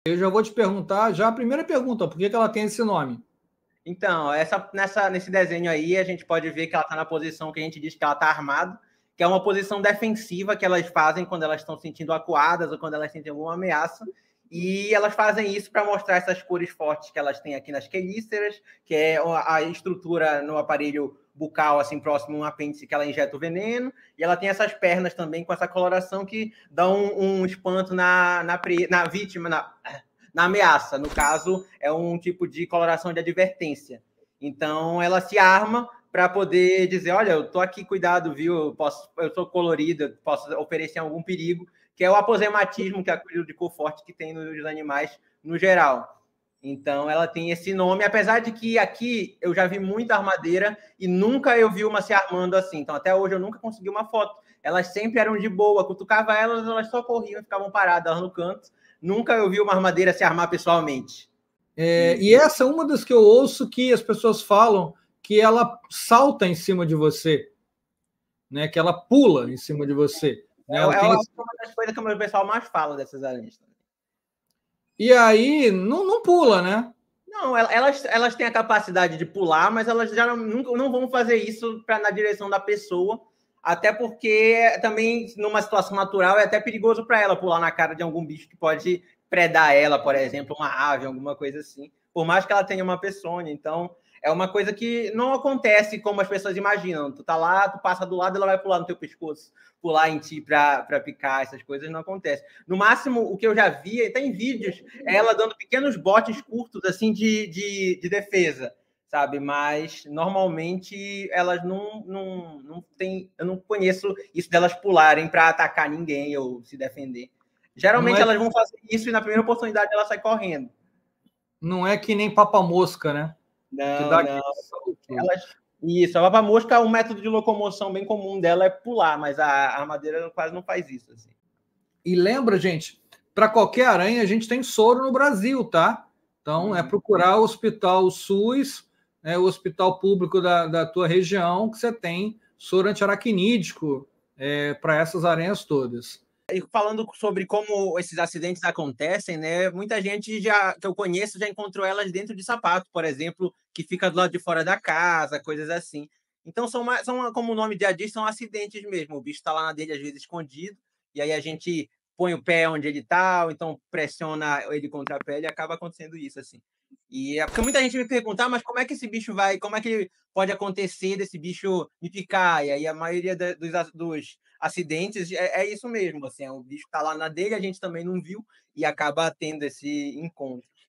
Eu já vou te perguntar, já a primeira pergunta, por que ela tem esse nome? Então, nesse desenho aí, a gente pode ver que ela está na posição que a gente diz que ela está armada, que é uma posição defensiva que elas fazem quando elas estão sentindo acuadas ou quando elas sentem alguma ameaça. E elas fazem isso para mostrar essas cores fortes que elas têm aqui nas quelíceras, que é a estrutura no aparelho bucal, assim, próximo a um apêndice que ela injeta o veneno. E ela tem essas pernas também com essa coloração que dão um espanto na vítima, na ameaça. No caso, é um tipo de coloração de advertência. Então, ela se arma para poder dizer, olha, eu estou aqui, cuidado, viu? Eu sou colorida, posso oferecer algum perigo, que é o aposematismo, que é a cor de cor forte que tem nos animais no geral. Então, ela tem esse nome, apesar de que aqui eu já vi muita armadeira e nunca eu vi uma se armando assim. Então, até hoje eu nunca consegui uma foto. Elas sempre eram de boa, cutucava elas, elas só corriam e ficavam paradas no canto. Nunca eu vi uma armadeira se armar pessoalmente. E essa é uma das que eu ouço que as pessoas falam que ela salta em cima de você, né? Que ela pula em cima de você. Né? É uma das coisas que o pessoal mais fala dessas aranhas. E aí, não pula, né? Não, elas têm a capacidade de pular, mas elas já não vão fazer isso na direção da pessoa, até porque também, numa situação natural, é até perigoso para ela pular na cara de algum bicho que pode predar ela, por exemplo, uma ave, alguma coisa assim. Por mais que ela tenha uma peçonha. Então, é uma coisa que não acontece como as pessoas imaginam. Tu tá lá, tu passa do lado, ela vai pular no teu pescoço, pular em ti para picar, essas coisas não acontecem. No máximo, o que eu já vi, até em vídeos, é ela dando pequenos botes curtos, assim, de defesa, sabe? Mas, normalmente, elas não têm... Eu não conheço isso delas pularem para atacar ninguém ou se defender. Geralmente, elas vão fazer isso e, na primeira oportunidade, ela sai correndo. Não é que nem papa-mosca, né? Não. Isso, a papa-mosca, um método de locomoção bem comum dela é pular, mas a armadeira quase não faz isso. Assim. E lembra, gente, para qualquer aranha a gente tem soro no Brasil, tá? Então é procurar o hospital SUS, o hospital público da tua região, que você tem soro antiaracnídico para essas aranhas todas. E falando sobre como esses acidentes acontecem, né? Muita gente que eu conheço já encontrou elas dentro de sapato, por exemplo, que fica do lado de fora da casa, coisas assim. Então são como o nome já diz, são acidentes mesmo. O bicho está lá na dele às vezes escondido e aí a gente põe o pé onde ele está, ou então pressiona ele contra a pele e acaba acontecendo isso assim. E é porque muita gente me pergunta, mas como é que esse bicho vai, como é que pode acontecer desse bicho me picar? E aí a maioria dos acidentes é isso mesmo, assim, o bicho tá lá na dele, a gente também não viu e acaba tendo esse encontro.